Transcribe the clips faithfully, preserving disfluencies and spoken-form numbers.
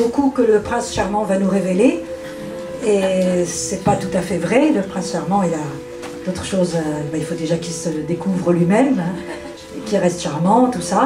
beaucoup que le prince charmant va nous révéler. Et c'est pas tout à fait vrai. Le prince charmant, il a d'autres choses. Euh, ben, il faut déjà qu'il se découvre lui-même, hein, et qu'il reste charmant, tout ça.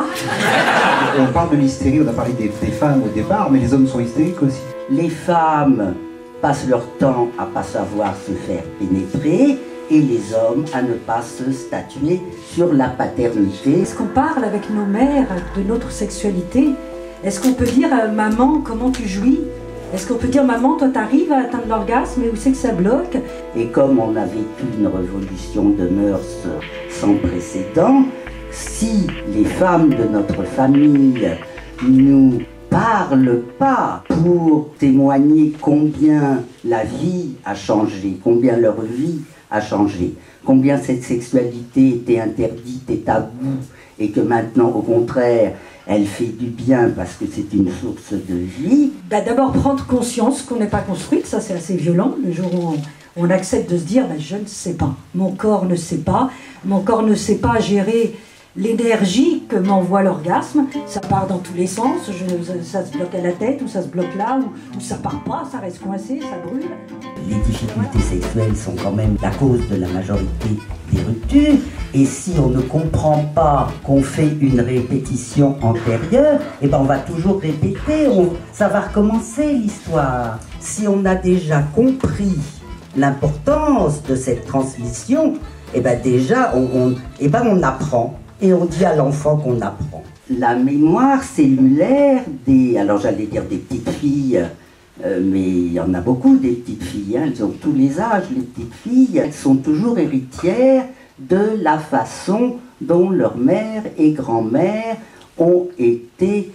On parle de l'hystérie, on a parlé des, des femmes au départ, mais les hommes sont hystériques aussi. Les femmes passent leur temps à pas savoir se faire pénétrer et les hommes à ne pas se statuer sur la paternité. Est-ce qu'on parle avec nos mères de notre sexualité? Est-ce qu'on peut dire euh, maman, comment tu jouis? Est-ce qu'on peut dire maman, toi t'arrives à atteindre l'orgasme, mais où c'est que ça bloque? Et comme on a vécu une révolution de mœurs sans précédent, si les femmes de notre famille nous parlent pas pour témoigner combien la vie a changé, combien leur vie a changé, combien cette sexualité était interdite et taboue, et que maintenant, au contraire, elle fait du bien parce que c'est une source de vie. Bah, d'abord prendre conscience qu'on n'est pas construite, ça c'est assez violent, le jour où on, on accepte de se dire bah, je ne sais pas, mon corps ne sait pas, mon corps ne sait pas gérer l'énergie que m'envoie l'orgasme, ça part dans tous les sens, je, ça se bloque à la tête, ou ça se bloque là, ou, ou ça part pas, ça reste coincé, ça brûle. Les difficultés sexuelles sont quand même la cause de la majorité des ruptures, et si on ne comprend pas qu'on fait une répétition antérieure, eh ben on va toujours répéter, on, ça va recommencer l'histoire. Si on a déjà compris l'importance de cette transmission, eh ben déjà on, on, eh ben on apprend. Et on dit à l'enfant qu'on apprend. La mémoire cellulaire des, alors j'allais dire des petites filles, euh, mais il y en a beaucoup des petites filles, hein, elles ont tous les âges, les petites filles, elles sont toujours héritières de la façon dont leur mère et grand-mère ont été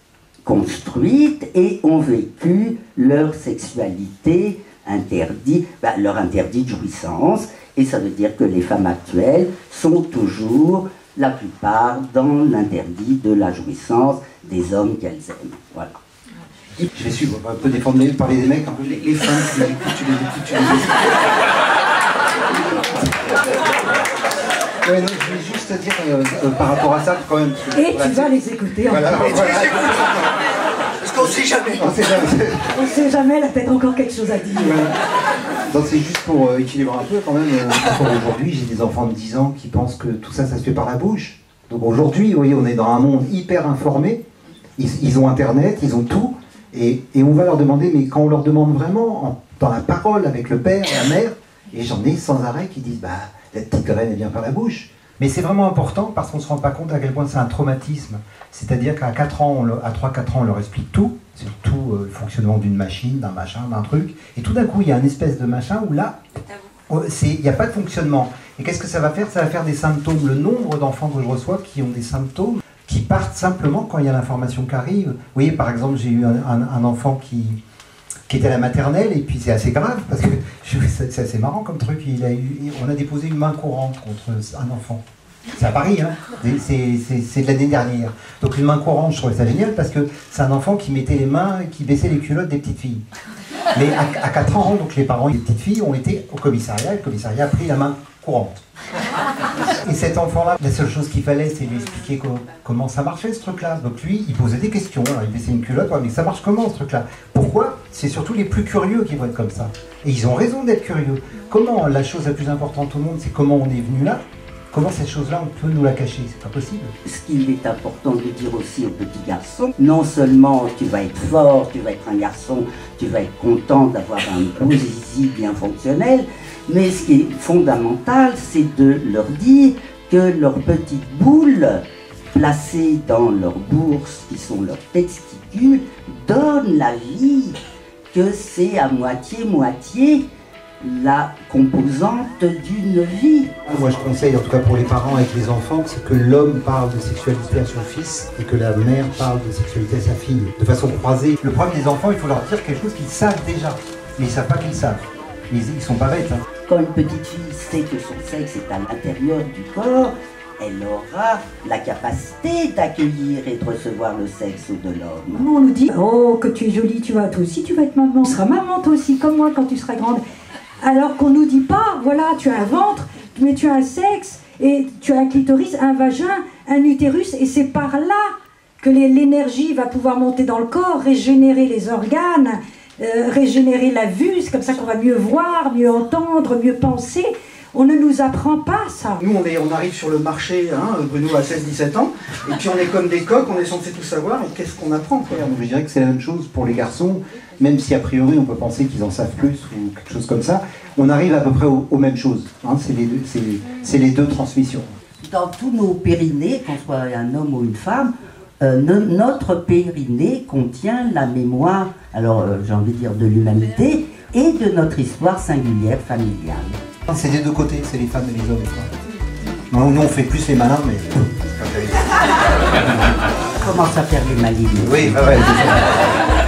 construites et ont vécu leur sexualité interdite, ben, leur interdit de jouissance, et ça veut dire que les femmes actuelles sont toujours la plupart dans l'interdit de la jouissance des hommes qu'elles aiment. Voilà. Je vais suivre, on peut défendre les, parler des mecs, un peu les, les femmes, tu les écoutes, tu les écoutes, tu les écoutes. Ouais, non, je vais juste dire euh, euh, par rapport à ça, quand même. Et tu vas les écouter. Voilà, en voilà. Parce qu'on sait jamais. On sait jamais. On sait jamais, elle a peut-être encore quelque chose à dire. Voilà. Donc c'est juste pour euh, équilibrer un peu quand même. Euh, aujourd'hui, j'ai des enfants de dix ans qui pensent que tout ça, ça se fait par la bouche. Donc aujourd'hui, vous voyez, on est dans un monde hyper informé. Ils, ils ont Internet, ils ont tout. Et, et on va leur demander, mais quand on leur demande vraiment, en, dans la parole, avec le père, la mère, et j'en ai sans arrêt qui disent, bah, la petite graine, elle vient par la bouche. Mais c'est vraiment important parce qu'on ne se rend pas compte à quel point c'est un traumatisme. C'est-à-dire qu'à quatre ans, on le, à trois quatre ans, on leur explique tout, c'est tout euh, le fonctionnement d'une machine, d'un machin, d'un truc, et tout d'un coup, il y a un espèce de machin où là, il n'y a pas de fonctionnement. Et qu'est-ce que ça va faire? Ça va faire des symptômes. Le nombre d'enfants que je reçois qui ont des symptômes qui partent simplement quand il y a l'information qui arrive. Vous voyez, par exemple, j'ai eu un, un, un enfant qui, qui était à la maternelle, et puis c'est assez grave, parce que c'est assez marrant comme truc, il a eu, on a déposé une main courante contre un enfant. C'est à Paris, hein. C'est de l'année dernière. Donc une main courante, je trouvais ça génial, parce que c'est un enfant qui mettait les mains, qui baissait les culottes des petites filles. Mais à, à quatre ans, donc les parents des petites filles ont été au commissariat, et le commissariat a pris la main courante. Et cet enfant-là, la seule chose qu'il fallait, c'est lui expliquer co comment ça marchait ce truc-là. Donc lui, il posait des questions, alors il baissait une culotte, ouais, mais ça marche comment ce truc-là? Pourquoi? C'est surtout les plus curieux qui vont être comme ça. Et ils ont raison d'être curieux. Comment, la chose la plus importante au monde, c'est comment on est venu là? Comment cette chose-là, on peut nous la cacher? C'est pas possible. Ce qu'il est important de dire aussi aux petits garçons, non seulement tu vas être fort, tu vas être un garçon, tu vas être content d'avoir un beau zizi bien fonctionnel, mais ce qui est fondamental, c'est de leur dire que leurs petites boules placées dans leurs bourses, qui sont leurs testicules, donnent la vie, que c'est à moitié-moitié la composante d'une vie. Moi je conseille, en tout cas pour les parents avec les enfants, c'est que l'homme parle de sexualité à son fils et que la mère parle de sexualité à sa fille, de façon croisée. Le problème des enfants, il faut leur dire quelque chose qu'ils savent déjà, mais ils ne savent pas qu'ils savent. Ils ne sont pas bêtes. Hein. Quand une petite fille sait que son sexe est à l'intérieur du corps, elle aura la capacité d'accueillir et de recevoir le sexe de l'homme. On nous dit, oh que tu es jolie, tu vas, toi aussi tu vas être maman, tu seras maman toi aussi, comme moi quand tu seras grande. Alors qu'on nous dit pas, voilà, tu as un ventre, mais tu as un sexe, et tu as un clitoris, un vagin, un utérus, et c'est par là que l'énergie va pouvoir monter dans le corps, régénérer les organes, euh, régénérer la vue, c'est comme ça qu'on va mieux voir, mieux entendre, mieux penser. On ne nous apprend pas ça. Nous, on, est, on arrive sur le marché, hein, Bruno a seize dix-sept ans, et puis on est comme des coqs, on est censé tout savoir, et qu'est-ce qu'on apprend quoi. Je dirais que c'est la même chose pour les garçons, même si a priori on peut penser qu'ils en savent plus ou quelque chose comme ça. On arrive à peu près aux, aux mêmes choses. Hein, c'est les, c'est les deux transmissions. Dans tous nos périnées, qu'on soit un homme ou une femme, euh, no, notre périnée contient la mémoire, alors euh, j'ai envie de dire de l'humanité, et de notre histoire singulière familiale. C'est des deux côtés, c'est les femmes et les hommes. Quoi. Nous, on fait plus les malins, mais... Comment ça faire les malines? Oui, bah ouais, c'est ça.